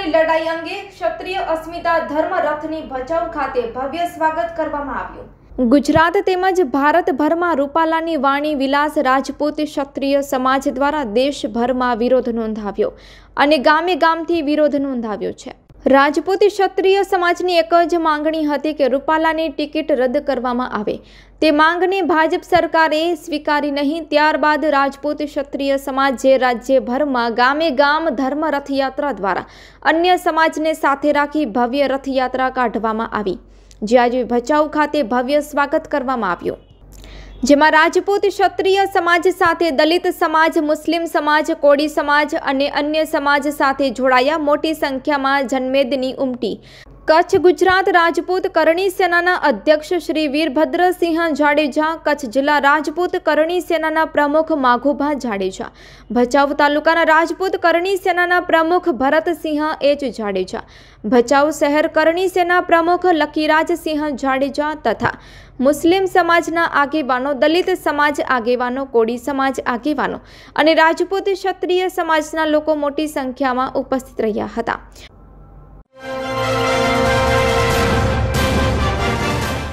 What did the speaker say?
લડાઈ અંગે ક્ષત્રિય અસ્મિતા ધર્મ રથની ભચાઉ ખાતે ભવ્ય સ્વાગત કરવામાં આવ્યું। ગુજરાત તેમજ ભારતભરમાં રૂપાલાની વાણી વિલાસ રાજપૂત ક્ષત્રિય સમાજ દ્વારા દેશભરમાં વિરોધ નોંધાવ્યો અને ગામે ગામથી વિરોધ નોંધાવ્યો છે। રાજપૂત ક્ષત્રિય સમાજની એક જ માંગણી હતી કે રૂપાલાની ટિકિટ રદ કરવામાં આવે। તે માંગને ભાજપ સરકારે સ્વીકારી નહીં। ત્યારબાદ રાજપૂત ક્ષત્રિય સમાજે રાજ્યભરમાં ગામે ગામ ધર્મ રથયાત્રા દ્વારા અન્ય સમાજને સાથે રાખી ભવ્ય રથયાત્રા કાઢવામાં આવી, જે આજે ભચાઉ ખાતે ભવ્ય સ્વાગત કરવામાં આવ્યું, જેમાં રાજપૂત ક્ષત્રિય સમાજ સાથે દલિત સમાજ, મુસ્લિમ સમાજ, કોળી સમાજ અને અન્ય સમાજ સાથે જોડાયા। મોટી સંખ્યામાં જનમેદની ઉમટી। કચ્છ ગુજરાત રાજપૂત કરણી સેનાના અધ્યક્ષ શ્રી વીરભદ્રસિંહ જાડેજા, કચ્છ જિલ્લા રાજપૂત કરણી સેનાના પ્રમુખ માઘુભા જાડેજા, ભચાઉ તાલુકાના રાજપૂત કરણી સેનાના પ્રમુખ ભરતસિંહ એચ જાડેજા, ભચાઉ શહેર કરણી સેના પ્રમુખ લકીરાજસિંહ જાડેજા તથા મુસ્લિમ સમાજના આગેવાનો, દલિત સમાજ આગેવાનો, કોળી સમાજ આગેવાનો અને રાજપૂત ક્ષત્રિય સમાજના લોકો મોટી સંખ્યામાં ઉપસ્થિત રહ્યા હતા।